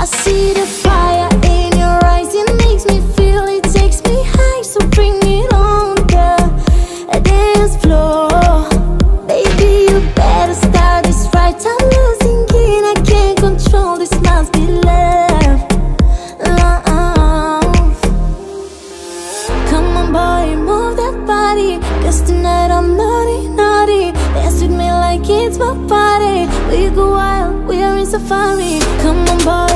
I see the fire in your eyes, it makes me feel, it takes me high. So bring it on the dance floor. Baby, you better start this right. I'm losing it, I can't control this, must be love, love. Come on boy, move that body, 'cause tonight I'm naughty, naughty. Dance with me like it's my party. We go wild, we are in safari. Come on boy,